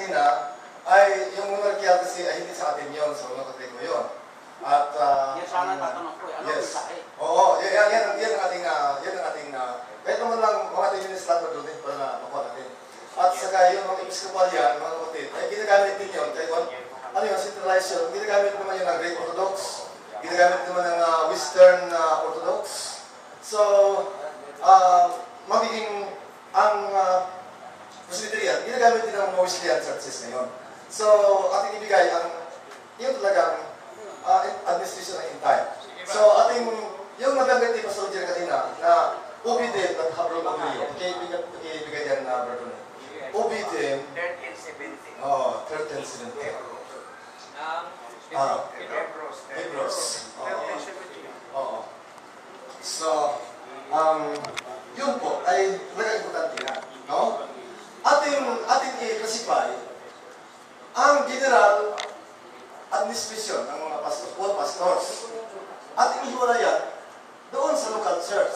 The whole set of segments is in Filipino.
kanina ay yung monarchical kasi ay hindi sa atin yun, sa mga kapatid mo yun. At, yan sana tatanong ko, ano yes. mensahe? Oo, yan ang ating, kahit naman lang mga ating minister doon din para na makuha natin. At saka yung mga episcopal yan, mga kapatid, ay ginagamit din yun, kahit ano yun, centralization, ginagamit naman yun ng Greek Orthodox, ginagamit naman ng Western Orthodox. So, magiging ang Presbyterian, ginagamit din ng mga Wesleyan churches ngayon. So, ating ibigay ang yung talagang administration ng time. So, ating yung nabanggit ni Pastor Jerry kanina na obedient at habrol over you. Ibigay yan na brother. Obedient. 13:17. Oh, 13:17. Hebrews. Oo. So, yun po ay talagang importante na. No? Ating i-classify ang general administration ng mga pastors, all pastors. Ating ihiwalayan doon sa local church.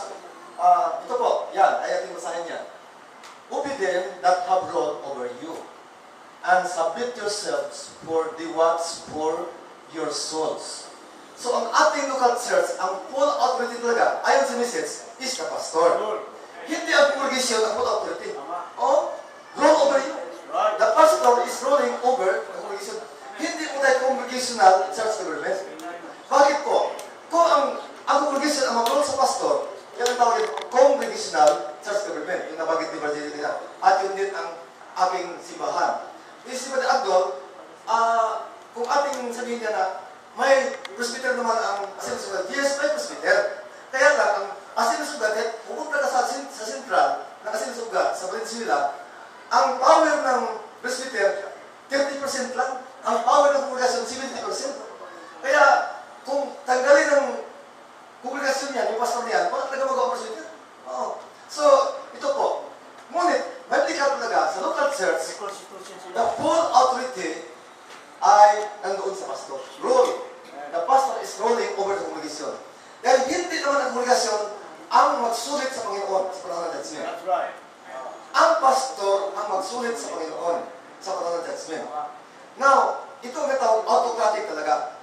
Ito po, yan, ay ating basahin yan. Obedient that have rule over you, and submit yourselves for the watch for your souls. So, ang ating local church, ang full authority talaga, ayon sa message, is the pastor. Hindi ang congregation ang full authority. Oh, rule over you. The pastor is ruling over the congregation. Hindi po tayo congregational church government. Bakit po? Kung ang congregation ang mag-rule sa pastor, yan ang tawagin congregational church government. Yung nabagit ni Brother nila. At yun din ang aking simbahan. Yung simbahan Agdol, kung ating sabihin niya na may presbyter naman ang asin-sugat. Yes, may presbyter. Kaya lang, ang asin-sugat, pupunta ka sa sentral ng asin-sugat sa Valenzuela, ang power ng presbyter, 30% lang. Ang power ng kongregasyon, 70%. Kaya, kung tanggalin ng kongregasyon niya, yung pastor niyan, wala talaga mag-o presbyter. Oo. So, ito po. Ngunit, biblical talaga, sa local church, the full authority ay nandoon sa pastor. Rule. The pastor is ruling over the congregation. Dahil hindi naman ang congregation ang magsulit sa Panginoon sa panahon ng judgment. That's right. Ang pastor ang magsulit sa Panginoon sa panahon ng judgment. Now, ito ang tawag autocratic talaga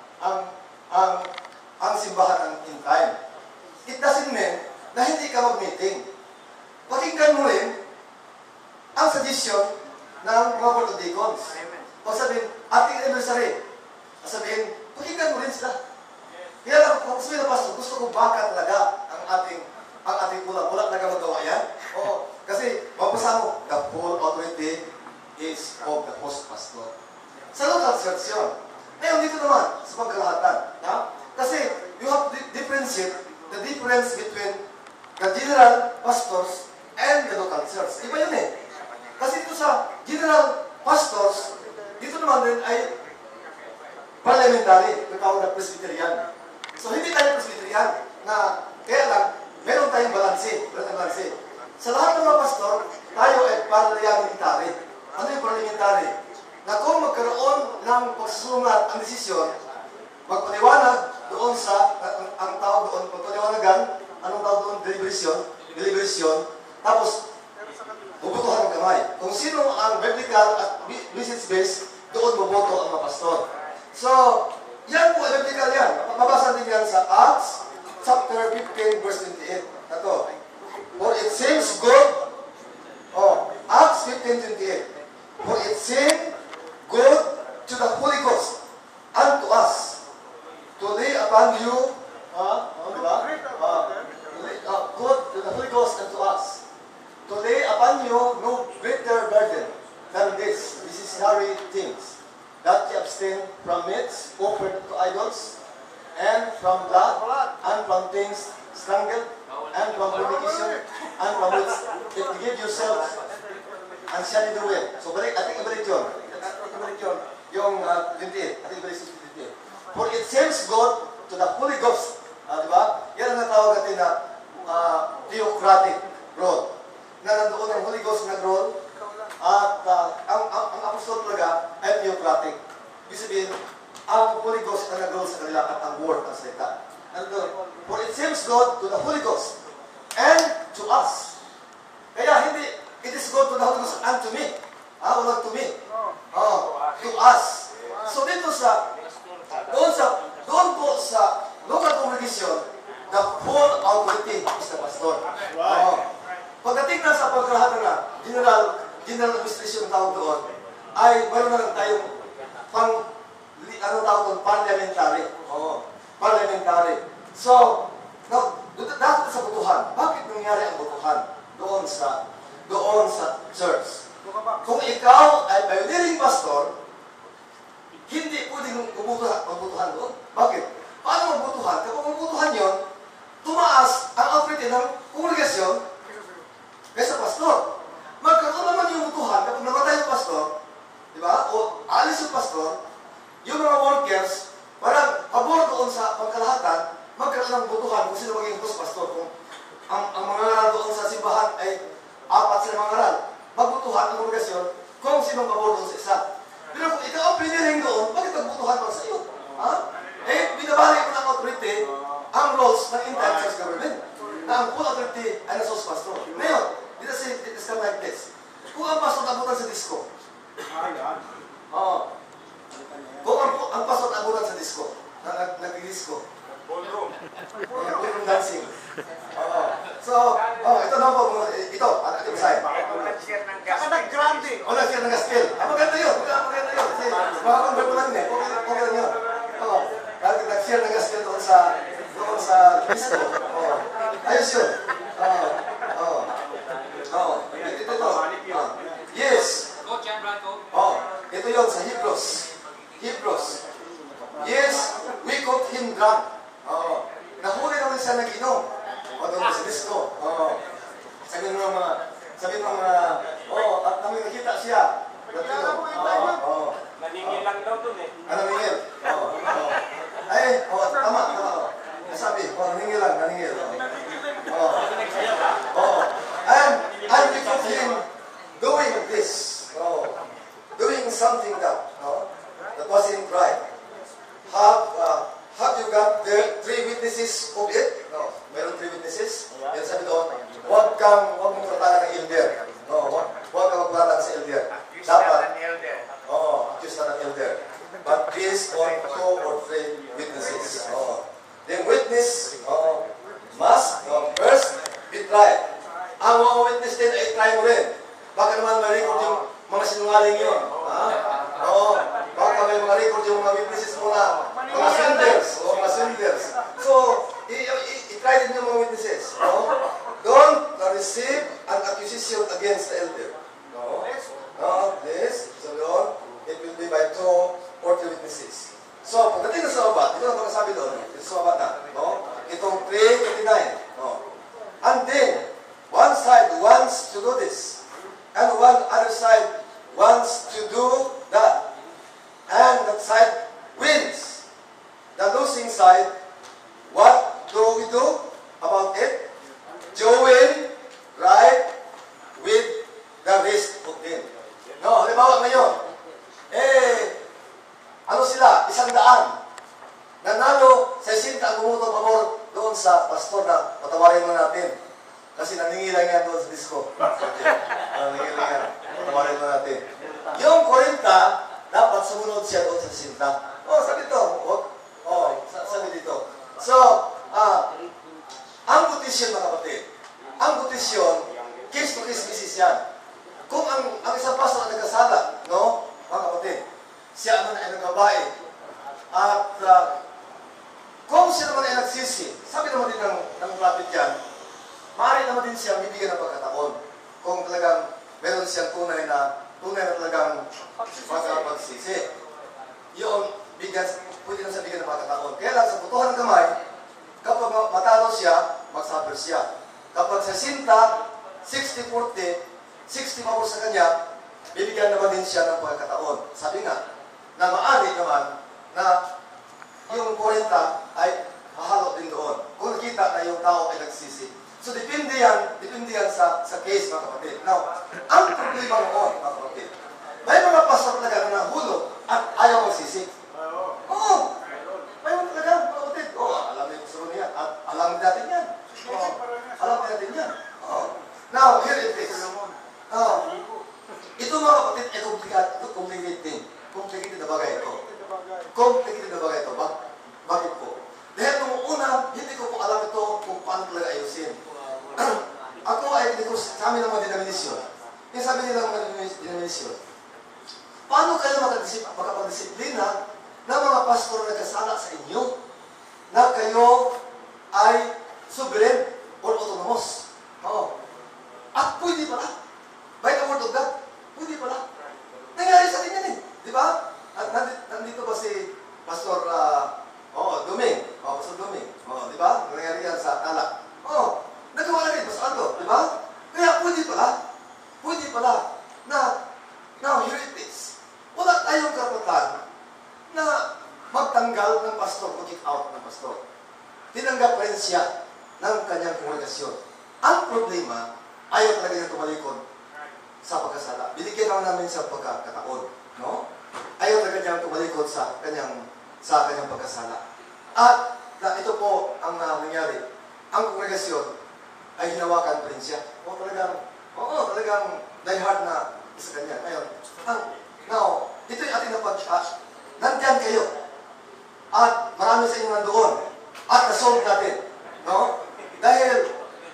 ang simbahan ng in time. It doesn't mean na hindi ka mag-meeting. Pakinggan mo rin ang suggestion ng mga board of deacons. Pag sabihin, ating anniversary, sabihin, pakinggan mo rin sila. Kaya lang, kung sabihin na pastor, gusto ko baka talaga ang ating kulang. Wala talaga magawa yan. Oo. Kasi, mabasa mo, the full authority is of the host pastor. Sa local church yun. Ngayon, dito naman, sa pagkalahatan. Kasi, you have to differentiate the difference between the general pastors and the local church. Iba yun eh. Kasi dito sa general pastors, dito naman din ay parliamentary, natawag na Presbyterian. So, hindi tayo Presbyterian na, kaya lang, meron tayong balanse. Sa lahat ng mga pastor, tayo ay parliamentary. Ano yung parliamentary? Na kung magkaroon ng pagsusungat ang desisyon, magpaliwanag doon sa, ang tawag doon, magpaliwanagan, anong tawag doon? Deliberation, tapos, bubutuhan ng kamay. Kung sino ang biblical at message-based, doon buboto ang mga pastor. So, yan po, biblical yan. Mabasa din yan sa Acts, chapter 15, verse 28. Ito. For it seems good, Acts 15:28. For it seemed good to the Holy Ghost and to us to lay upon you, good to the Holy Ghost and to us, to lay upon you no greater burden than this necessary things, that you abstain from meats offered to idols, and from blood, and from things strangled, and from fornication, and from which if you give yourselves and shall you do it. So ating ibalik yun. Yung 28. Ating ibalik sa 28. For it seems good to the Holy Ghost. Diba? Yan ang natawag natin na theocratic role. Na nandoon ang Holy Ghost nag-role. At ang apostol talaga ay theocratic. Ibig sabihin, ang Holy Ghost na nag-role sa kanila at ang word ang salita. For it seems good to the Holy Ghost and to us. Kaya hindi, it is good to the Holy Ghost and to me. Walang to me. To us. So dito doon po sa local congregation, the full authority is the pastor. Pagdating na sa pagkalahatan na, general administration tawag doon, ay mayroon na tayong parliamentary. Parliamentary. So, dapat sa butuhan. Bakit nangyari ang butuhan doon sa church? Kung ikaw ay pioneering pastor, hindi pwedeng magbutuhan doon. Bakit? Paano magbutuhan? Kapag magbutuhan yun, tumaas ang authority ng kongregasyon kaysa pastor. Magkaroon naman yung butuhan kapag namatay yung pastor, di ba? O alis yung pastor, yung mga workers, parang pabor doon sa pagkalahatan, magkaroon ng butuhan kung sino maging host pastor. Kung ang mga ngaral doon sa simbahan ay 4 sila mga ngaral, magbutuhan ang kongregasyon kung sino pabor doon sa isa. Pero kung ikaw ang piniring doon, bakit magbutuhan pa sa iyo? Binabalik mo ng authority ang roles ng entire church government. Na ang full authority ay nasa host pastor. Ngayon, it's come like this. Kung ang pastor nabutan sa disco, kung ang pastor nabutan sa disco, nag-disco, ballroom dancing. So, ito na po, ito, ano ito sa'yo? Nag-share ng gas. Nag-grande. Nag-share ng gospel. Maganda yun. Maganda yun. Kasi, makakondra ko lang din. Okay lang yun. Nag-share ng gospel doon sa disco. Ayos yun. Ito. Yes. Ito yun sa Hebrews. Yes, we caught him drunk. Nahuli naman siya nag-inom. Doon sa disco. Sabi ng mga, at namin nakita siya. Naningil lang daw dun eh. Naningil? Tama. Sabi, naningil lang. And we caught him doing this. Doing something that wasn't right. Have you got the 3 witnesses of it? No. Meron 3 witnesses? Yan sabi doon, huwag mong tratahan ng elder. Huwag kang magpratang sa elder. Dapat. Accuse na ng elder. But based on 2 or 3 witnesses. The witness must first be tried. Ang mga witness din ay try mo rin. Baka naman ma-record yung mga sinungaling yun. Baka may mga record yung mga witnesses mo na mga senders. So, i-try din yung mga witnesses. Don't receive an accusation against the elder. Please. So, it will be by 2 or 3 witnesses. So, pagdating na sa sabat, ito na pagkasabi doon. Ito sa sabat na. Itong 3:29. And then, one side wants to do this. And one other side wants to do that. And that side wins. The losing side, what do we do about it? Join right with the rest of them. Halimbawa ngayon, ano sila? 100. Nanalo sa 60 ang bumuto pabor doon sa pastor na patawarin mo natin. Kasi naningilan yan doon sa disco. Naningilan yan. Patawarin mo natin. Yung 40, dapat sumunod siya doon sa 60. Sabi ito. Sabi dito. So, ang petisyon mga kapatid, ang petisyon, case to case basis yan. Kung ang isang pastor na nagkasala, mga kapatid, siya naman ay nagbabae. At kung siya naman ay nagsisi, sabi naman din ng prophet yan, maaari naman din siya bibigyan ng pagkataon. Kung talagang meron siyang tunay na talagang pagkapagsisi. Yun, pwede na siya bigyan ng pagkataon. Kaya lang sa butuhan ng kamay, kapag matalo siya, magsuffer siya. Kapag sa sinta, 60-40, 60 pabor sa kanya, bibigyan naman din siya ng pagkataon. Sabi nga, na maaari naman na yung 40 ay hahalo din doon. Kung nakita na yung tao ay nagsisi. So, depende yan sa case, mga kapatid. Now, ang problema noon, mga kapatid, may mga pastor talaga na nahulog at ayaw magsisi. May mga talaga, mga kapatid. Alam niyo gusto niya at alam natin yan. Alam natin yan. Now, here it is. Ito mga kapatid ay kayo makapagdisiplina ng mga pastor na nagkasala sa inyo na kayo ay sovereign or autonomous. Oo. At pwede pala. By the word of God, pwede pala. Nangyari sa atin yan eh. Di ba? At nandito ba si Pastor Duming? Pastor Duming. Di ba? Nangyari yan sa alak. Nagawa na rin, Pastor Aldo. Di ba? Kaya pwede pala. Pwede pala na now, here it is. Wala tayong karapatan na magtanggal ng pastor o kick out ng pastor. Tinanggap rin siya ng kanyang kongregasyon. Ang problema, ayaw talaga niya tumalikod sa pagkasala. Binigyan naman namin sa pagkakataon. No? Ayaw talaga niya tumalikod sa kanyang pagkasala. At ito po ang nangyari. Ang kongregasyon ay hinawakan pa rin siya. Talagang diehard na sa kanya. Ngayon, now, ito yung ating nandyan kayo. At marami sa inyo nandoon. At nasolve natin. No? Dahil,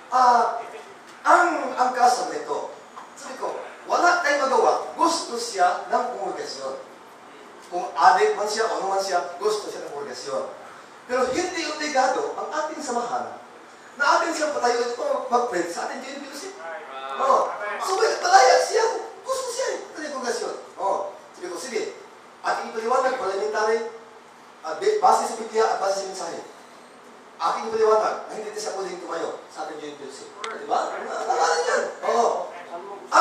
ang kaso nito, sabi ko, wala tayong magawa. Gusto siya ng kongregasyon. Kung adik man siya o naman siya, gusto siya ng kongregasyon. Pero hindi obligado ang ating samahan na ating siyang patayo ito mag-pray sa ating JNPC. So, palaya siya. Gusto siya ng kongregasyon. Sabi ko, sige. Ating ipaliwanag, parliamentary, base sa Biblia at base sa mensahe. Aking ipaliwanag na hindi siya pwedeng tumayo sa ating JNPC. Diba? Nalaman yan. At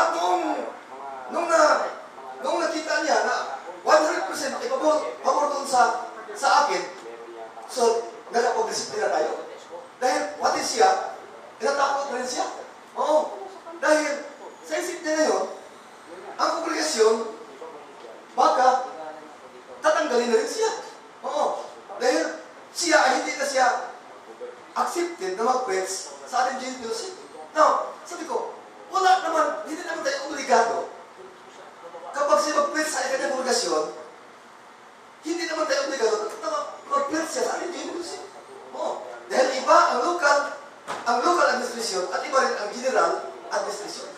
nung nakita niya na 100% ipabor doon sa akin, so, nakapag-disiplina tayo. Dahil, what is siya? Inatakot rin siya. Dahil, sa isip niya ngayon, ang kongregasyon, baka, tatanggalin na rin siya. Dahil, siya ay hindi na siya accepted na mag-preach sa ating JNPC. Now, sabi ko, hindi naman tayo obligado. Kapag siya mag-preach sa kanyang kongregasyon, hindi naman tayo obligado na mag-preach siya sa ating JNPC. Dahil iba ang local administration at iba rin ang general administration.